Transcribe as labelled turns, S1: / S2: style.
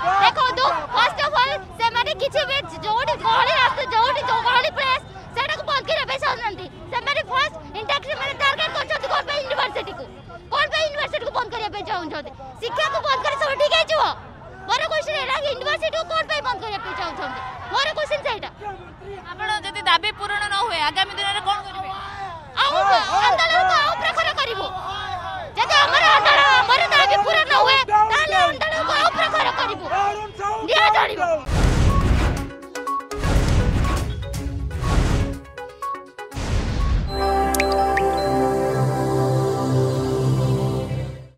S1: देखो दो first of all से माने किछि भी जोडी गहली रास्ता जोडी जो गहली प्लेस सेटा को बंद करे बेसा नंदी से माने फर्स्ट इंडस्ट्री माने टारगेट करछथि कोन पे यूनिवर्सिटी को बंद करे पे जाउन छथि शिक्षा को बंद करे सब ठीक है जो मोर क्वेश्चन है कि यूनिवर्सिटी को कोन पे बंद करे पे जाउन छथि मोर क्वेश्चन सेटा
S2: आपण जति दाबी पूर्ण न होए आगामी दिन रे कोन करिवे
S1: आंदोलन को आउ प्रखर करिवो जदि हमर आंदोलन हमर दाबी पूर्ण न होए ताले आंदोलन को आउ प्रखर करिवो निया जानिबो।